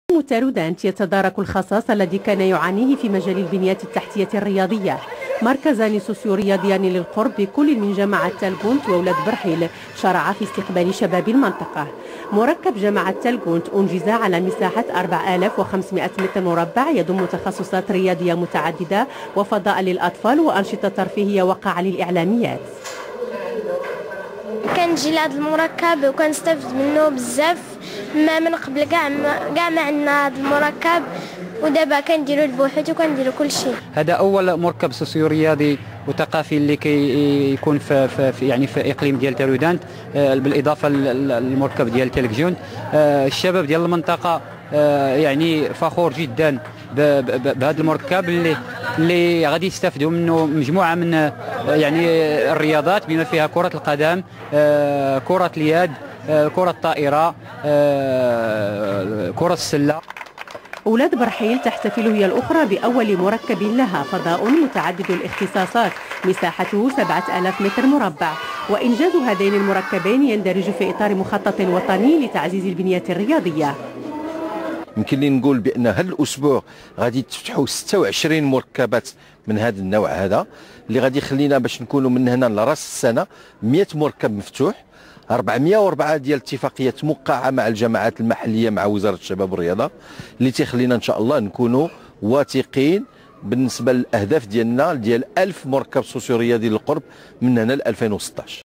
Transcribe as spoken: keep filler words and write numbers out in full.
تالودانت يتدارك الخصاص الذي كان يعانيه في مجال البنيات التحتية الرياضية. مركزان سوسيو رياضيان للقرب بكل من جامعة تالغونت وولاد برحيل شرع في استقبال شباب المنطقة. مركب جامعة تالغونت أنجز على مساحة أربعة آلاف وخمسمائة متر مربع يضم تخصصات رياضية متعددة وفضاء للأطفال وأنشطة ترفيهية وقاعة للإعلاميات. كنجي لهذا المركب وكنستافد منه بزاف، ما من قبل كاع كاع ما عندنا هذا المركب، ودابا كنديرو البحوث وكنديرو كل شيء. هذا اول مركب سوسيو رياضي وثقافي اللي كيكون في, في يعني في اقليم ديال تالودانت، بالاضافه للمركب ديال تالكجون. الشباب ديال المنطقه يعني فخور جدا بهذا المركب اللي اللي غادي يستافدوا منه مجموعه من يعني الرياضات بما فيها كره القدم، كره اليد، كره الطائره، كره السله. أولاد برحيل تحتفل هي الأخرى بأول مركب لها، فضاء متعدد الاختصاصات مساحته سبعة آلاف متر مربع. وإنجاز هذين المركبين يندرج في إطار مخطط وطني لتعزيز البنيات الرياضية. يمكن لي نقول بأن هذا الأسبوع غادي تفتحوا ستة وعشرين مركبات من هذا النوع هذا، اللي غادي يخلينا باش نكونوا من هنا لراس السنة مئة مركب مفتوح، أربعمائة وأربعة ديال اتفاقيات موقعه مع الجماعات المحليه مع وزاره الشباب والرياضه، اللي تيخلينا ان شاء الله نكونوا واثقين بالنسبه للاهداف ديالنا ديال ألف مركب سوسيو رياضي للقرب من هنا ل ألفين وستة عشر.